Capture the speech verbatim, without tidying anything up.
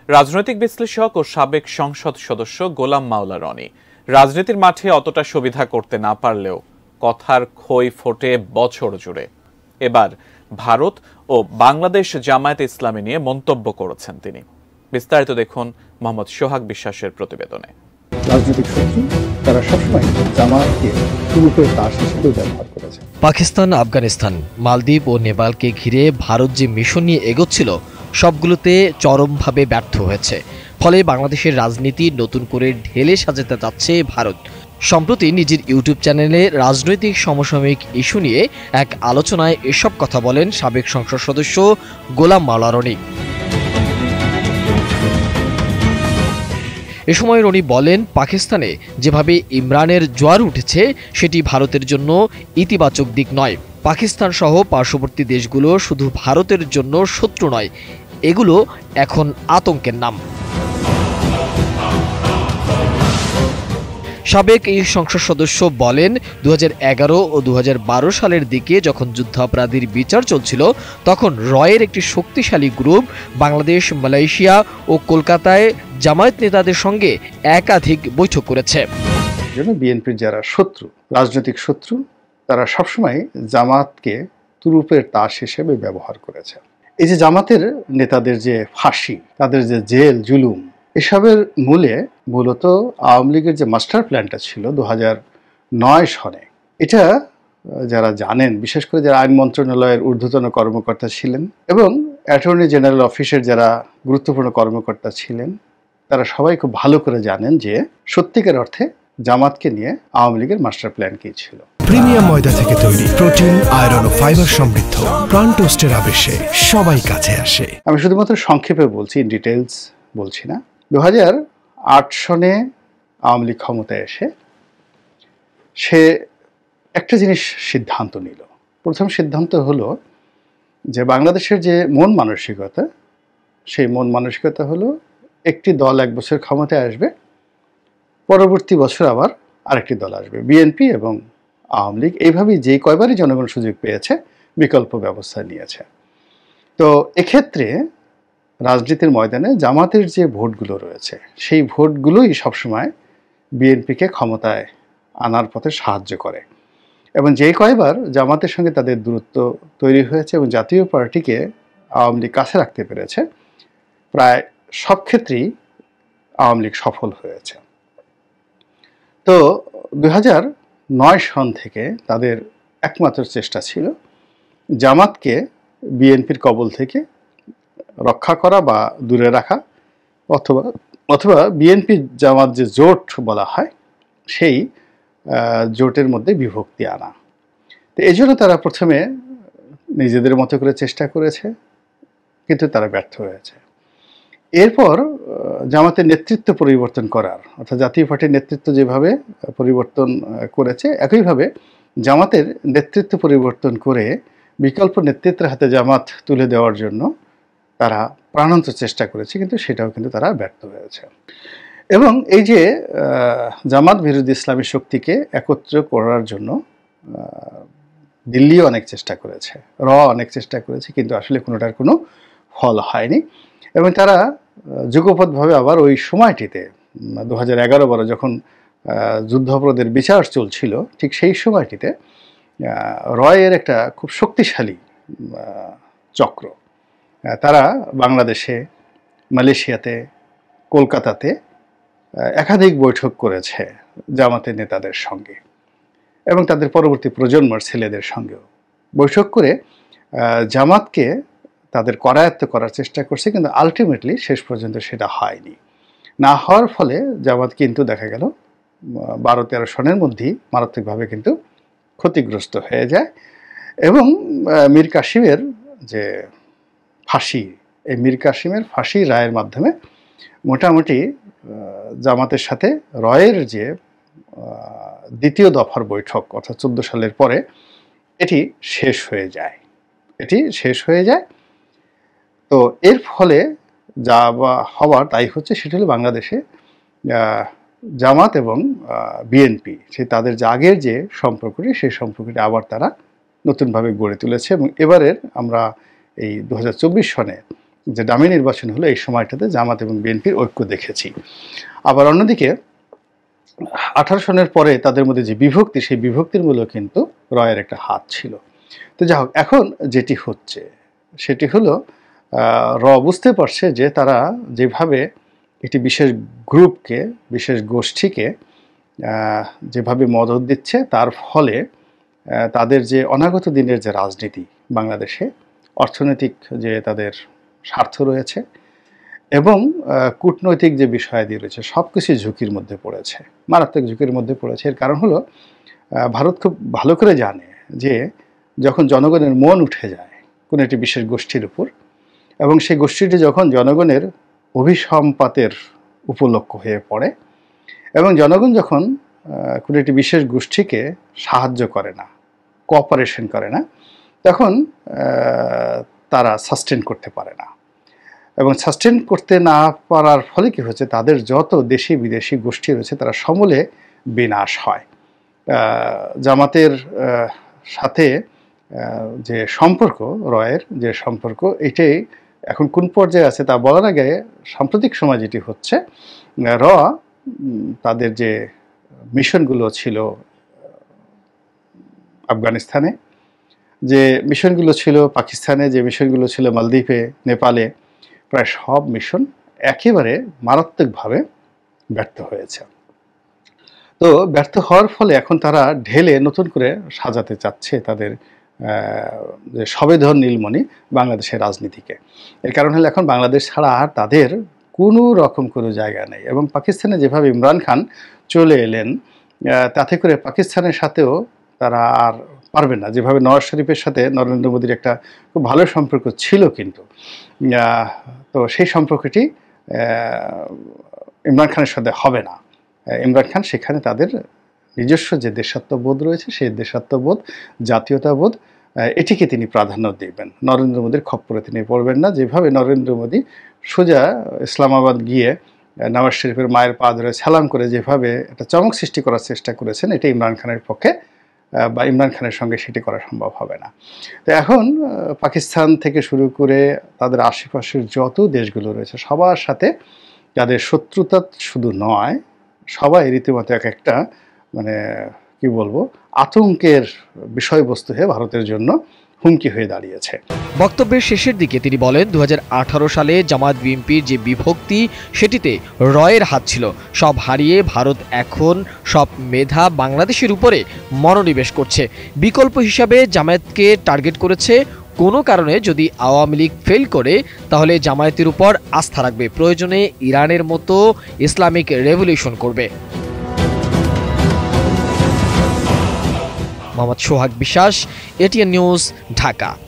রাজনৈতিক বিশ্লেষক ও সাবেক সংসদ সদস্য গোলাম মাওলা রনি রাজনীতির মাঠে অতটা সুবিধা করতে না পারলেও কথার খই ফোটে বছর জুড়ে। এবার ভারত ও বাংলাদেশ জামায়াত-এ-ইসলামি নিয়ে মন্তব্য করেছেন তিনি। বিস্তারিত দেখুন মোহাম্মদ সোহাগ বিশ্বাসের প্রতিবেদনে। রাজনৈতিক শত্রু তারা সবসময় জামায়াতকে তুরুপের তাস হিসেবে ব্যবহার করেছে। পাকিস্তান, আফগানিস্তান, মালদ্বীপ ও নেপালকে ঘিরে ভারত যে মিশন নিয়ে এগোচ্ছিল সবগুলোতে চরমভাবে ব্যর্থ হয়েছে। ফলে বাংলাদেশের রাজনীতি নতুন করে ঢেলে সাজাতে যাচ্ছে ভারত। সম্প্রতি নিজের ইউটিউব চ্যানেলে রাজনৈতিক সমসাময়িক ইস্যু নিয়ে এক আলোচনায় এসব কথা বলেন সাবেক সংসদ সদস্য গোলাম মাওলা রনি। এ সময় রনি বলেন, পাকিস্তানে যেভাবে ইমরানের জোয়ার উঠেছে সেটি ভারতের জন্য ইতিবাচক দিক নয়। পাকিস্তান সহ পার্শ্ববর্তী দেশগুলো শুধু ভারতের জন্য শত্রু নয়, এগুলো এখন আতঙ্কের নাম। সাবেক এই সংসদ সদস্য বলেন, দু হাজার এগারো ও দু হাজার বারো সালের দিকে যখন যুদ্ধাপরাধীর বিচার চলছিল তখন রয়ের একটি শক্তিশালী গ্রুপ বাংলাদেশ, মালয়েশিয়া ও কলকাতায় জামায়াত নেতাদের সঙ্গে একাধিক বৈঠক করেছে। বিএনপির যারা শত্রু, রাজনৈতিক শত্রু, তারা সবসময় জামাতকে তুরুপের তাস হিসেবে ব্যবহার করেছে। এই যে জামাতের নেতাদের যে ফাঁসি, তাদের যে জেল জুলুম, এসবের মূলে মূলত আওয়ামী লীগের যে মাস্টার প্ল্যানটা ছিল দু হাজার নয় সনে, এটা যারা জানেন, বিশেষ করে যারা আইন মন্ত্রণালয়ের ঊর্ধ্বতন কর্মকর্তা ছিলেন এবং অ্যাটর্নি জেনারেল অফিসের যারা গুরুত্বপূর্ণ কর্মকর্তা ছিলেন, তারা সবাই খুব ভালো করে জানেন যে সত্যিকার অর্থে জামাতকে নিয়ে আওয়ামী লীগের মাস্টার প্ল্যান কি ছিল। প্রিমিয়াম ময়দা থেকে তৈরি, প্রোটিন, আয়রন ও ফাইবার সমৃদ্ধ প্রাণ টোস্টের আবেশে সবাই কাছে আসে। আমি শুধুমাত্র সংক্ষেপে বলছি, ডিটেলস বলছি না। দু হাজার আট সনে আওয়ামী লীগ ক্ষমতায় এসে সে একটা জিনিস সিদ্ধান্ত নিল। প্রথম সিদ্ধান্ত হলো যে বাংলাদেশের যে মন মানসিকতা, সেই মন মানসিকতা হলো একটি দল এক বছর ক্ষমতায় আসবে, পরবর্তী বছর আবার আরেকটি দল আসবে। বিএনপি এবং আওয়ামী লীগ এইভাবেই যে কয়বারই জনগণ সুযোগ পেয়েছে বিকল্প ব্যবস্থা নিয়েছে। তো এক্ষেত্রে রাজনীতির ময়দানে জামাতের যে ভোটগুলো রয়েছে সেই ভোটগুলোই সবসময় বিএনপিকে ক্ষমতায় আনার পথে সাহায্য করে। এবং যে কয়বার জামাতের সঙ্গে তাদের দূরত্ব তৈরি হয়েছে এবং জাতীয় পার্টিকে আওয়ামী লীগ কাছে রাখতে পেরেছে, প্রায় সব ক্ষেত্রেই আওয়ামী লীগ সফল হয়েছে। তো দুই হাজার নয় সন থেকে তাদের একমাত্র চেষ্টা ছিল জামাতকে বিএনপির কবল থেকে রক্ষা করা বা দূরে রাখা, অথবা অথবা বিএনপি জামাত যে জোট বলা হয় সেই জোটের মধ্যে বিভক্তি আনা। তো এই জন্য তারা প্রথমে নিজেদের মতো করে চেষ্টা করেছে, কিন্তু তারা ব্যর্থ হয়েছে। এরপর জামাতের নেতৃত্ব পরিবর্তন করার, অর্থাৎ জাতীয় পার্টির নেতৃত্ব যেভাবে পরিবর্তন করেছে, একইভাবে জামাতের নেতৃত্ব পরিবর্তন করে বিকল্প নেতৃত্বের হাতে জামাত তুলে দেওয়ার জন্য তারা প্রাণান্ত চেষ্টা করেছে, কিন্তু সেটাও কিন্তু তারা ব্যর্থ হয়েছে। এবং এই যে জামাত বিরোধী ইসলামী শক্তিকে একত্র করার জন্য দিল্লিও অনেক চেষ্টা করেছে, র অনেক চেষ্টা করেছে, কিন্তু আসলে কোনোটার কোনো ফল হয়নি। এবং তারা যুগপৎভাবে আবার ওই সময়টিতে দু হাজার এগারো বারো যখন যুদ্ধাপরাধের বিচার চলছিল, ঠিক সেই সময়টিতে রয়ের একটা খুব শক্তিশালী চক্র, তারা বাংলাদেশে, মালয়েশিয়াতে, কলকাতাতে একাধিক বৈঠক করেছে জামাতের নেতাদের সঙ্গে এবং তাদের পরবর্তী প্রজন্মের ছেলেদের সঙ্গেও বৈঠক করে জামাতকে তাদের করায়ত্ত করার চেষ্টা করছে, কিন্তু আলটিমেটলি শেষ পর্যন্ত সেটা হয়নি। না হওয়ার ফলে জামাত কিন্তু দেখা গেল বারো তেরো সনের মধ্যেই মারাত্মকভাবে কিন্তু ক্ষতিগ্রস্ত হয়ে যায়। এবং মীর কাসিমের যে ফাঁসি, এই মীর কাসিমের ফাঁসি রায়ের মাধ্যমে মোটামুটি জামাতের সাথে রয়ের যে দ্বিতীয় দফার বৈঠক, অর্থাৎ চোদ্দো সালের পরে এটি শেষ হয়ে যায় এটি শেষ হয়ে যায় তো এর ফলে যা হওয়ার তাই হচ্ছে, সেটা হলো বাংলাদেশে জামাত এবং বিএনপি সে তাদের যে আগের যে সম্পর্কটি, সেই সম্পর্কটি আবার তারা নতুনভাবে গড়ে তুলেছে। এবং এবারের আমরা এই দু হাজার চব্বিশ সনে যে ডামি নির্বাচন হলো এই সময়টাতে জামাত এবং বিএনপির ঐক্য দেখেছি। আবার অন্যদিকে আঠারো সনের পরে তাদের মধ্যে যে বিভক্তি, সেই বিভক্তির মূলেও কিন্তু রয়ের একটা হাত ছিল। তো যাই হোক, এখন যেটি হচ্ছে সেটি হলো র বুঝতে পারছে যে তারা যেভাবে একটি বিশেষ গ্রুপকে, বিশেষ গোষ্ঠীকে যেভাবে মদত দিচ্ছে, তার ফলে তাদের যে অনাগত দিনের যে রাজনীতি বাংলাদেশে, অর্থনৈতিক যে তাদের স্বার্থ রয়েছে এবং কূটনৈতিক যে বিষয়াদি রয়েছে, সব কিছুই ঝুঁকির মধ্যে পড়েছে, মারাত্মক ঝুঁকির মধ্যে পড়েছে। এর কারণ হলো ভারত খুব ভালো করে জানে যে যখন জনগণের মন উঠে যায় কোনো একটি বিশেষ গোষ্ঠীর উপর, এবং সেই গোষ্ঠীটি যখন জনগণের অভিসম্পাতের উপলক্ষ হয়ে পড়ে, এবং জনগণ যখন কোনো একটি বিশেষ গোষ্ঠীকে সাহায্য করে না, কোঅপারেশন করে না, তখন তারা সাস্টেন করতে পারে না। এবং সাস্টেন করতে না পারার ফলে কী হচ্ছে, তাদের যত দেশি বিদেশি গোষ্ঠী রয়েছে তারা সমূলে বিনাশ হয়। জামাতের সাথে যে সম্পর্ক, রয়ের যে সম্পর্ক, এটাই এখন কোন পর্যায়ে আছে তা বলার আগে সাম্প্রতিক সময় যেটি হচ্ছে, র তাদের যে মিশনগুলো ছিল আফগানিস্তানে, যে মিশনগুলো ছিল পাকিস্তানে, যে মিশনগুলো ছিল মালদ্বীপে, নেপালে, প্রায় সব মিশন একেবারে মারাত্মকভাবে ব্যর্থ হয়েছে। তো ব্যর্থ হওয়ার ফলে এখন তারা ঢেলে নতুন করে সাজাতে চাচ্ছে তাদের যে সবেধন নীলমণি বাংলাদেশের রাজনীতিকে। এর কারণ হলো এখন বাংলাদেশ ছাড়া আর তাদের কোনো রকম কোনো জায়গা নেই। এবং পাকিস্তানে যেভাবে ইমরান খান চলে এলেন, তাতে করে পাকিস্তানের সাথেও তারা আর পারবে না। যেভাবে নওয়াজ শরীফের সাথে নরেন্দ্র মোদীর একটা খুব ভালো সম্পর্ক ছিল, কিন্তু তো সেই সম্পর্কটি ইমরান খানের সাথে হবে না। ইমরান খান সেখানে তাদের নিজস্ব যে দেশাত্মবোধ রয়েছে, সেই দেশাত্মবোধ, জাতীয়তাবোধ, এটিকে তিনি প্রাধান্য দেবেন। নরেন্দ্র মোদীর খপ্পরে তিনি পড়বেন না। যেভাবে নরেন্দ্র মোদী সোজা ইসলামাবাদ গিয়ে নওয়াজ শরীফের মায়ের পা ধরে সালাম করে যেভাবে একটা চমক সৃষ্টি করার চেষ্টা করেছেন, এটা ইমরান খানের পক্ষে বা ইমরান খানের সঙ্গে সেটি করা সম্ভব হবে না। তো এখন পাকিস্তান থেকে শুরু করে তাদের আশেপাশের যত দেশগুলো রয়েছে, সবার সাথে যাদের শত্রুতা শুধু নয়, সবাই রীতিমতো এক একটা মানে কি বলবো আতঙ্কের বিষয়বস্তু হয়ে ভারতের জন্য হুমকি হয়ে দাঁড়িয়েছে। বক্তব্যের শেষের দিকে তিনি বলেন, দু হাজার আঠারো সালে জামাত বিএনপির যে বিভক্তি, সেটিতে রয়ের হাত ছিল। সব হারিয়ে ভারত এখন সব মেধা বাংলাদেশের উপরে মনোনিবেশ করছে। বিকল্প হিসাবে জামায়াতকে টার্গেট করেছে। কোনো কারণে যদি আওয়ামী লীগ ফেল করে, তাহলে জামায়াতের উপর আস্থা রাখবে, প্রয়োজনে ইরানের মতো ইসলামিক রেভলিউশন করবে। মোহাম্মদ সোহাগ বিশ্বাস, এটিএন নিউজ, ঢাকা।